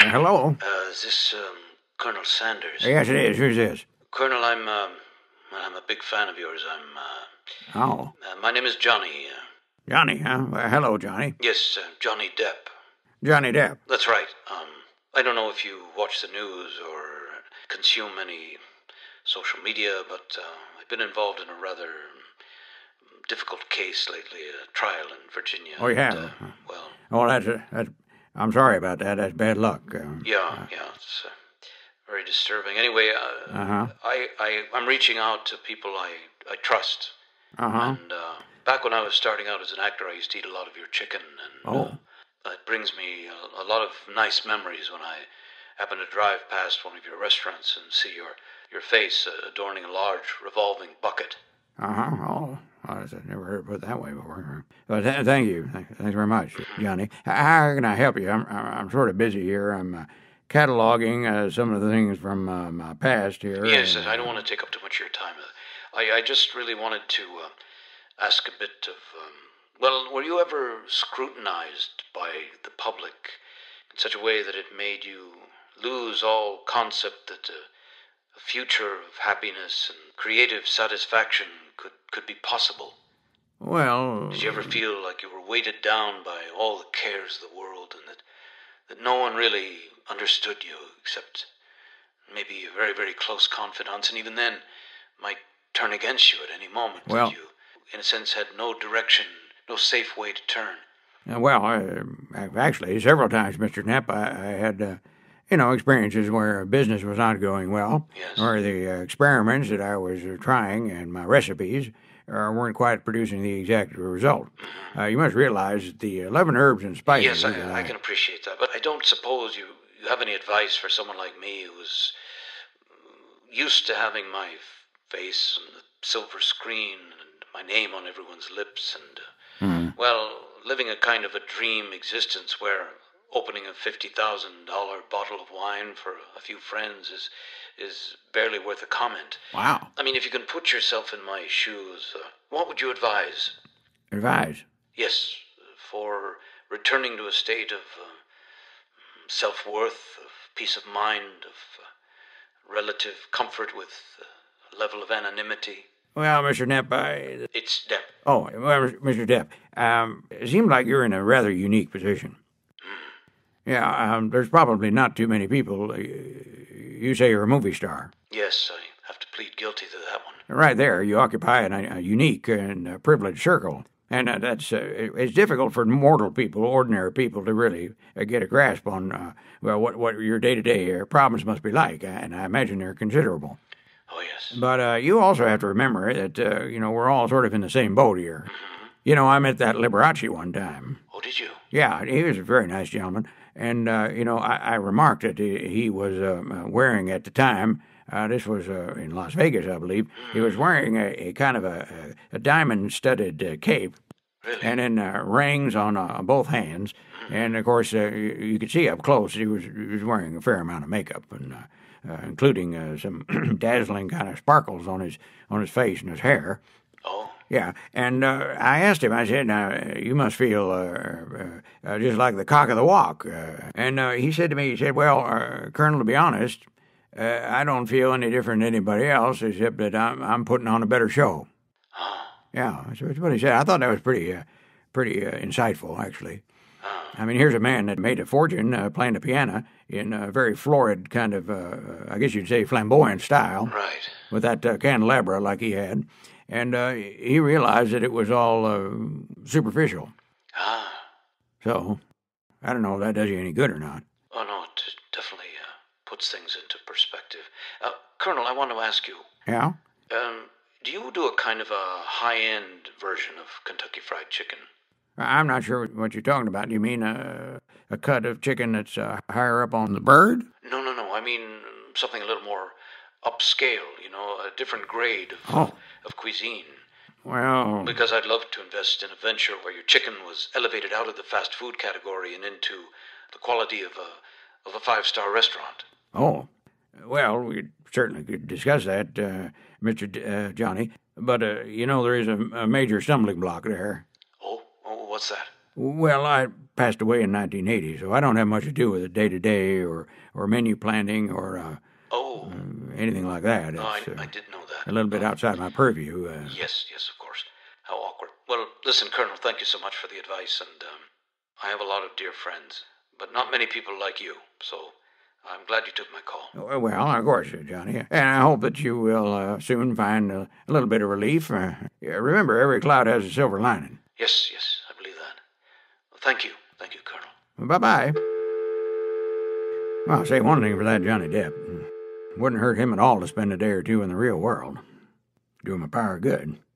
Hello? Is this, Colonel Sanders? Yes, it is. Who's this? Colonel, I'm a big fan of yours. Oh, My name is Johnny. Johnny, huh? Well, hello, Johnny. Yes, Johnny Depp. Johnny Depp. That's right. I don't know if you watch the news or consume any social media, but I've been involved in a rather difficult case lately, a trial in Virginia. Oh, you have? Well, Oh, that's. I'm sorry about that. That's bad luck. yeah, it's very disturbing. Anyway, Uh-huh. I'm reaching out to people I trust. Uh-huh. And back when I was starting out as an actor, I used to eat a lot of your chicken, and Oh. it brings me a lot of nice memories when I happen to drive past one of your restaurants and see your face adorning a large revolving bucket. Uh-huh. Oh, I've never heard it put that way before. But thank you. Thanks very much, Johnny. How can I help you? I'm sort of busy here. I'm cataloging some of the things from my past here. Yes, I don't want to take up too much of your time. I just really wanted to ask a bit of, well, were you ever scrutinized by the public in such a way that it made you lose all concept that a future of happiness and creative satisfaction could be possible? Well... Did you ever feel like you were weighted down by all the cares of the world, and that no one really understood you except maybe a very, very close confidants, and even then might turn against you at any moment? Well... That you, in a sense, had no direction, no safe way to turn? Actually, several times, Mr. Knapp, I had... experiences where business was not going well, yes. Or the experiments that I was trying and my recipes weren't quite producing the exact result. You must realize that the 11 herbs and spices... Yes, I can appreciate that, but I don't suppose you have any advice for someone like me who's used to having my face on the silver screen and my name on everyone's lips and, well, living a kind of a dream existence where opening a $50,000 bottle of wine for a few friends is barely worth a comment. Wow. I mean, if you can put yourself in my shoes, what would you advise? Advise? Yes, for returning to a state of self-worth, of peace of mind, of relative comfort with a level of anonymity. Well, Mr. Knapp, It's Depp. Oh, well, Mr. Depp, it seems like you're in a rather unique position. Yeah, there's probably not too many people. You say you're a movie star. Yes, I have to plead guilty to that one. Right there, you occupy a unique and privileged circle. And it's difficult for mortal people, ordinary people, to really get a grasp on, what your day-to-day problems must be like. And I imagine they're considerable. Oh, yes. But you also have to remember that, we're all sort of in the same boat here. Mm-hmm. I met that Liberace one time. Oh, did you? Yeah, he was a very nice gentleman. And, I remarked that he was wearing at the time, this was in Las Vegas, I believe, he was wearing a kind of a diamond-studded cape. Really? And then rings on both hands. And, of course, you could see up close he was wearing a fair amount of makeup, and including some dazzling kind of sparkles on his face and his hair. Oh. Yeah, and I asked him, I said, now, you must feel just like the cock of the walk. And he said to me, well, Colonel, to be honest, I don't feel any different than anybody else, except that I'm putting on a better show. Yeah, that's what he said. I thought that was pretty insightful, actually. I mean, here's a man that made a fortune playing the piano in a very florid kind of, I guess you'd say, flamboyant style. Right. With that candelabra like he had. And he realized that it was all superficial. So, I don't know if that does you any good or not. Oh, no, it definitely puts things into perspective. Colonel, I want to ask you. Yeah? Do you do a kind of a high-end version of Kentucky Fried Chicken? I'm not sure what you're talking about. You mean a cut of chicken that's higher up on the bird? No. I mean something a little more upscale, a different grade of cuisine. Well... Because I'd love to invest in a venture where your chicken was elevated out of the fast food category and into the quality of a five-star restaurant. Oh. Well, we certainly could discuss that, Mr. Johnny. But, there is a major stumbling block there. Oh, what's that? Well, I passed away in 1980, so I don't have much to do with it day-to-day or menu planning or Oh, anything like that. no, It's I did know that. a little bit outside my purview. Yes, of course. How awkward. Well, listen, Colonel, thank you so much for the advice, and I have a lot of dear friends, but not many people like you, so I'm glad you took my call. Well, of course, Johnny. And I hope that you will soon find a little bit of relief. Remember, every cloud has a silver lining. Yes, I believe that. Well, thank you, Colonel. Bye-bye. Well, I'll say one thing for that Johnny Depp. Wouldn't hurt him at all to spend a day or two in the real world. Do him a power of good.